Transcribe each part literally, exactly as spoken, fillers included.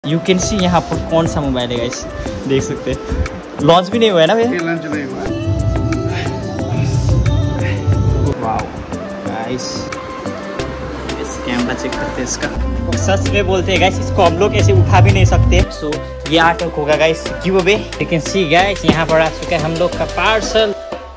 You can see यहाँ पर कौन सा मोबाइल है गाइस, देख सकते हैं। लॉन्च भी नहीं हुआ है ना भैया? लॉन्च नहीं हुआ है। वाओ गाइस, इस कैमरा चेक करते हैं इसका। और सच में बोलते हैं गाइस, इसको हम लोग ऐसे उठा भी नहीं सकते। सो so, ये आर्टवर्क होगा guys giveaway. You can see guys, यहाँ पर आ चुका है हम लोग का पार्सल।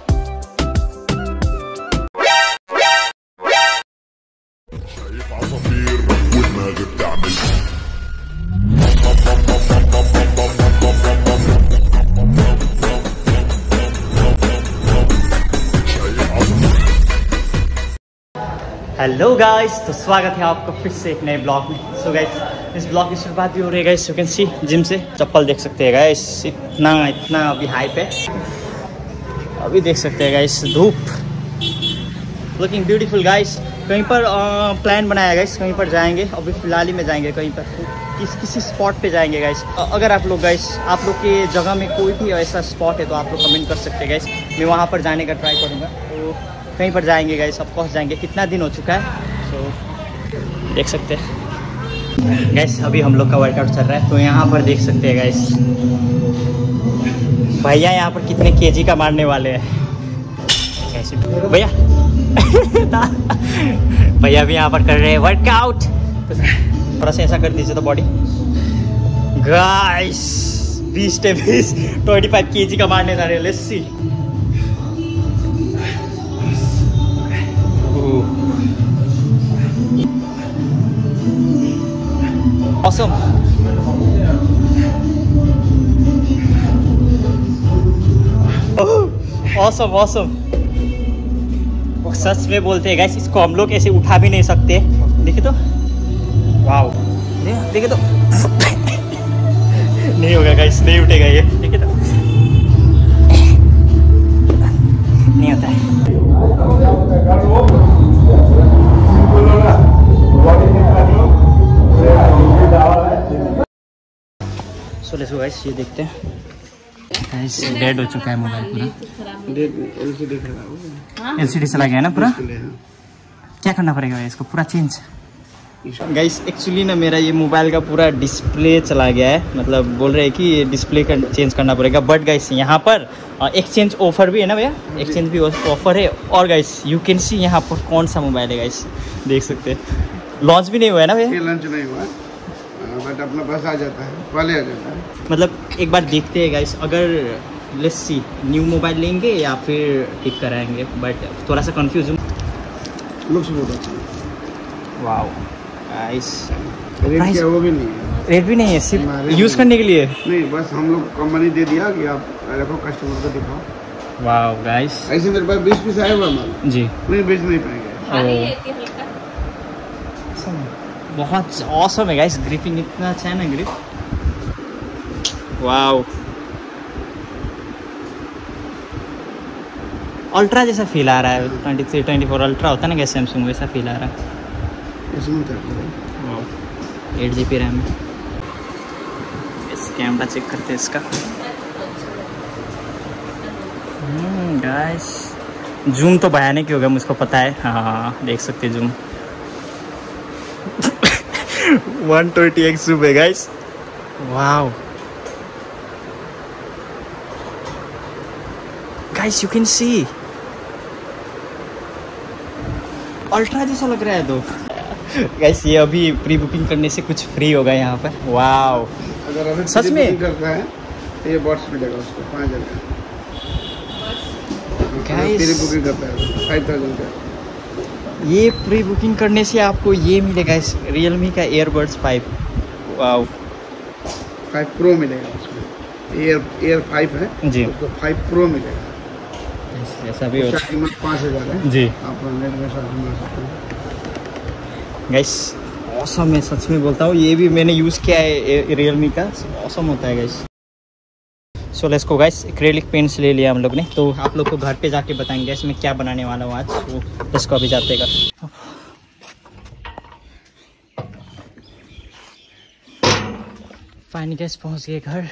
हेलो गाइस, तो स्वागत है आपका फिर से एक नए ब्लॉग में। सो so गाइस, इस ब्लॉग की शुरुआत भी हो रही है guys. You can see gym से चप्पल देख सकते हैं गाइस, इतना इतना अभी हाइप है। अभी देख सकते हैं गाइस, धूप लुकिंग ब्यूटीफुल गाइस। कहीं पर प्लान बनाया गाइस, कहीं पर जाएंगे। अभी फिलहाल ही में जाएंगे कहीं पर, किस किसी स्पॉट पे जाएंगे गाइस। अगर आप लोग गाइस, आप लोग के जगह में कोई भी ऐसा स्पॉट है तो आप लोग कमेंट कर सकते हैं गाइस। मैं वहाँ पर जाने का ट्राई करूँगा। तो कहीं पर जाएंगे गाइस, ऑफ कोर्स जाएंगे। कितना दिन हो चुका है, तो देख सकते हैं गाइस। अभी हम लोग का वर्कआउट चल रहा है, तो यहाँ पर देख सकते हैं गाइस, भैया यहाँ पर कितने केजी का मारने वाले हैं भैया। भैया भी यहाँ पर कर रहे हैं वर्कआउट। थोड़ा सा ऐसा कर दीजिए तो बॉडी गाइस, बीस से बीस ट्वेंटी फाइव के जी का मारने जा रहे हैं। Let's see. Awesome. Awesome, awesome. सच में बोलते हैं गाइस, इसको हम लोग ऐसे उठा भी नहीं सकते। देखे तो, वाओ, देखे तो नहीं होगा गाइस, नहीं उठेगा ये। देखे तो नहीं होता है। सो लेट्स गो गाइस, ये देखते हैं गाइस। डेड हो चुका है मोबाइल पूरा, डेड एलसीडी खराब हो एलसीडी चला गया ना पूरा। क्या करना पड़ेगा इसको पूरा चेंज गाइस? एक्चुअली ना मेरा ये मोबाइल का पूरा डिस्प्ले चला गया है, मतलब बोल रहे हैं कि डिस्प्ले का चेंज करना पड़ेगा। बट गाइस यहाँ पर एक्सचेंज ऑफर भी है ना भैया, एक्सचेंज भी ऑफर है। और गाइस यू कैन सी यहाँ पर कौन सा मोबाइल है गाइस, देख सकते हैं। लॉन्च भी नहीं हुआ है ना भैया? लॉन्च नहीं हुआ है, बट अपना बस आ जाता है, पहले आ जाता है। मतलब एक बार देखते हैं गाइस, अगर लेट्स सी न्यू मोबाइल लेंगे या फिर ठीक कराएंगे। बट थोड़ा सा कंफ्यूज हूँ। लुक्स बहुत अच्छा है। वाओ गाइस, रेट क्या वो भी नहीं है, रेट भी नहीं है, सिर्फ यूज़ करने के लिए। नहीं, बस हम लोग कंपनी दे दिया कि आप रखो, कस्टमर को दिखाओ। वाओ गाइस, ऐसे मेरे पास बीस पीस आया हुआ माल जी, नहीं बेच नहीं पाएंगे। बहुत ऑसम है गाइस, ग्रिपिंग इतना अच्छा है ना, ग्रिप। वाओ, अल्ट्रा जैसा फील आ रहा है। Twenty three twenty four ultra होता है ना, कैसे सैमसंग वैसा फील आ रहा है। Eight G B RAM. इस कैमरा चेक करते हैं इसका। गाइस जूम तो भयानक ही होगा, मुझको पता है। हाँ देख सकते हैं zoom one twenty X zoom है guys. Wow guys, you can see ultra जैसा लग रहा है। तो गाइस ये अभी प्री बुकिंग करने से कुछ फ्री होगा यहाँ पर। वाओ, अगर अभी सच में करता है तो ये बॉट्स मिलेगा उसको पाँच हजार का। गाइस प्री बुकिंग करता है फाइव थाउजेंड का। ये प्री बुकिंग करने से आपको ये मिलेगा, इस रियलमी का airbuds five. Wow, five pro मिलेगा उसमें। एयर एयर फाइव है जी, उसको फाइव प्रो मिलेगा। ऐसा भी होता है। कीमत पाँच हजार है जी। आप नेट में सर्च मार सकते हैं गाइस। ऑसम है, सच में बोलता हूँ। ये भी मैंने यूज़ किया है रियलमी का, ऑसम होता है guys. So let's go guys, acrylic paints ले लिया हम लोग ने, तो आप लोग को घर पे जाके बताएंगे गाइस मैं क्या बनाने वाला हूँ आज। तो लेट्स गो, अभी जाते हैं। फाइनली गाइस पहुँच गए घर।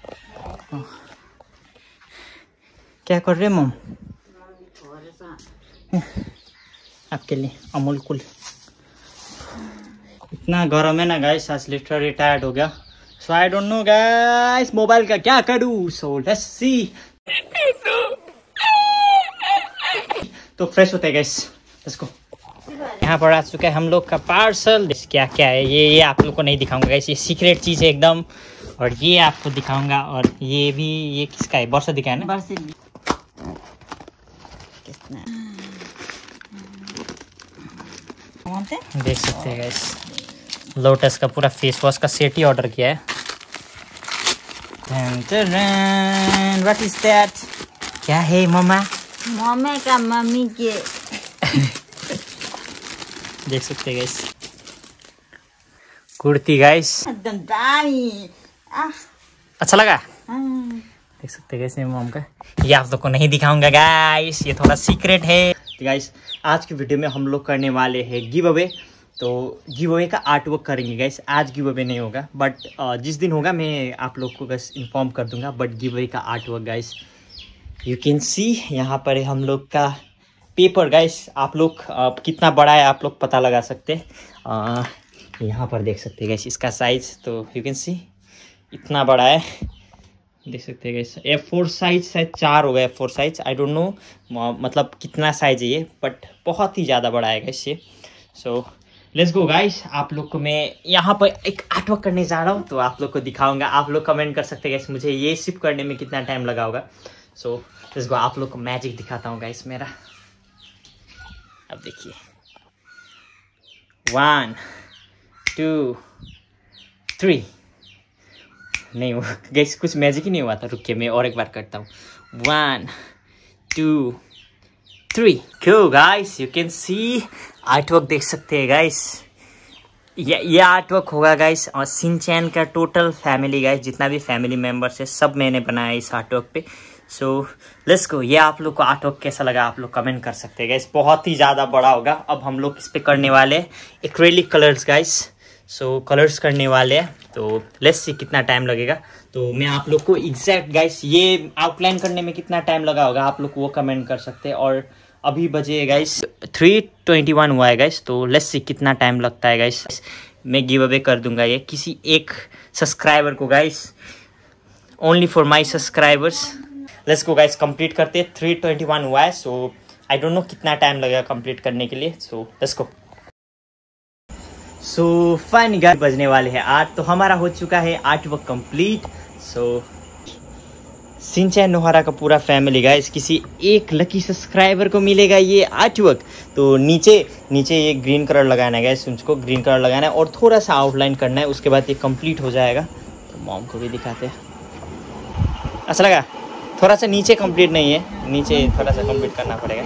क्या कर रहे हैं मम? आपके लिए अमूल कूल। इतना गर्म है ना गाइस, आज लिटरली टायर्ड हो गया। So I don't know guys mobile का क्या करूँ, सो लेट्स सी। तो फ्रेश होते हैं गाइस, लेट्स गो। यहाँ पर आ चुका है हम लोग का पार्सल। क्या क्या है ये ये आप लोग को नहीं दिखाऊंगा गाइस, ये सीक्रेट चीज है एकदम। और ये आपको दिखाऊंगा। और ये भी, ये किसका है? बरसा दिखा है ना? देख सकते हैं गाइस, लोटस का पूरा फेस वॉश का सेट ही ऑर्डर किया है। What is that? क्या है मम्मा? मम्मी का मम्मी के देख सकते हैं गाइस, कुर्ती गाइस एकदम दामी। अच्छा लगा? देख सकते हैं गाइस मेरी मॉम का। ये आप लोग को नहीं दिखाऊंगा गाइस, ये थोड़ा सीक्रेट है। तो गाइस आज की वीडियो में हम लोग करने वाले हैं गिव अवे। तो गिव अवे का आर्ट वर्क करेंगे गाइस। आज गिव अवे नहीं होगा, बट जिस दिन होगा मैं आप लोग को बस इन्फॉर्म कर दूंगा। बट गिव अवे का art work guys you can see, यहाँ पर है हम लोग का पेपर गाइस। आप लोग uh, कितना बड़ा है आप लोग पता लगा सकते हैं। uh, यहाँ पर देख सकते हैं गाइस इसका साइज, तो यू कैन सी इतना बड़ा है, देख सकते हैं गाइस। एफ फोर साइज शायद चार होगा, F four size I don't know मतलब कितना साइज है ये, बट बहुत ही ज़्यादा बड़ा है गाइस ये। So let's go guys. आप लोग को मैं यहाँ पर एक आर्ट वर्क करने जा रहा हूँ, तो आप लोग को दिखाऊंगा। आप लोग कमेंट कर सकते हैं गाइस मुझे ये शिप करने में कितना टाइम लगा होगा। सो लेट्स गो, आप लोग को मैजिक दिखाता हूँ गाइस मेरा। अब देखिए, वन टू थ्री। नहीं हुआ गाइस, कुछ मैजिक ही नहीं हुआ था। रुकिए मैं और एक बार करता हूँ। One two three. क्यों guys you can see art work देख सकते हैं गाइस। ये ये आर्ट वर्क होगा गाइस और शिनचैन का टोटल फैमिली गाइस, जितना भी फैमिली मेम्बर्स है सब मैंने बनाया इस आर्ट वर्क पे। So let's go. ये आप लोग को आर्ट वर्क कैसा लगा आप लोग कमेंट कर सकते हैं गाइस। बहुत ही ज़्यादा बड़ा होगा। अब हम लोग इस पे करने वाले acrylic colours guys. So colours करने वाले हैं, तो लेट्स सी कितना टाइम लगेगा। तो मैं आप लोग को एग्जैक्ट गाइस ये आउटलाइन करने में कितना टाइम लगा होगा आप लोग वो कमेंट कर सकते हैं। और अभी बजे गाइस थ्री ट्वेंटी वन हुआ है गाइस, तो लेट्स सी कितना टाइम लगता है गाइस। मैं गिव अवे कर दूंगा ये किसी एक सब्सक्राइबर को guys, only for my subscribers. Let's go guys, complete करते हैं। थ्री ट्वेंटी वन हुआ है, सो आई डोंट नो कितना टाइम लगेगा कंप्लीट करने के लिए। So let's go. So fine guys, बजने वाले हैं आठ, तो हमारा हो चुका है art work complete. So Shinchan Nohara का पूरा फैमिली गाइस, किसी एक लकी सब्सक्राइबर को मिलेगा ये आर्ट वर्क। तो नीचे नीचे ये ग्रीन कलर लगाना है गाइस, उसको ग्रीन कलर लगाना है और थोड़ा सा आउटलाइन करना है, उसके बाद ये कंप्लीट हो जाएगा। तो मॉम को भी दिखाते हैं। अच्छा लगा? थोड़ा सा नीचे कंप्लीट नहीं है, नीचे थोड़ा सा कंप्लीट करना पड़ेगा।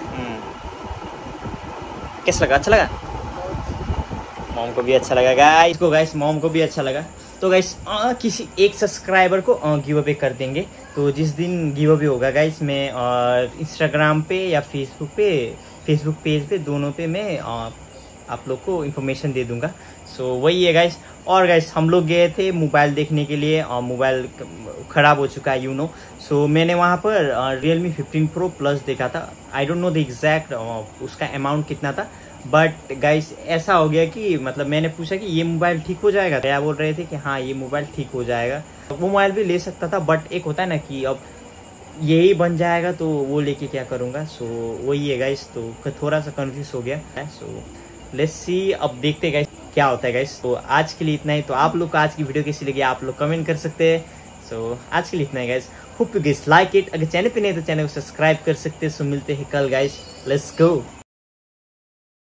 कैसा लगा? अच्छा लगा? मॉम को भी अच्छा लगा गाइस को गाइस मॉम को भी अच्छा लगा। तो गाइस किसी एक सब्सक्राइबर को गिव अवे कर देंगे। तो जिस दिन गिव अवे होगा गाइस, मैं इंस्टाग्राम पे या फेसबुक पे फेसबुक पेज पे दोनों पे मैं आ, आप लोग को इन्फॉर्मेशन दे दूंगा। सो so, वही है गाइस। और गाइस हम लोग गए थे मोबाइल देखने के लिए, और मोबाइल ख़राब हो चुका है यू नो। सो मैंने वहाँ पर रियलमी फिफ्टीन प्रो प्लस देखा था। I don't know the exact उसका अमाउंट कितना था, बट गाइस ऐसा हो गया कि मतलब मैंने पूछा कि ये मोबाइल ठीक हो जाएगा, क्या बोल रहे थे कि हाँ ये मोबाइल ठीक हो जाएगा। वो मोबाइल भी ले सकता था, बट एक होता है ना कि अब यही बन जाएगा तो वो लेके क्या करूँगा। सो वही है गाइस, तो थोड़ा सा कंफ्यूज हो गया। सो लेट्स सी, अब देखते गाइस क्या होता है गाइस। तो आज के लिए इतना ही। तो आप लोग को आज की वीडियो कैसी लगी आप लोग कमेंट कर सकते हैं। सो आज के लिए इतना ही guys, hope you guys like it. अगर चैनल पे नहीं तो चैनल को सब्सक्राइब कर सकते हैं। सो मिलते हैं कल गाइस, लेट्स गो।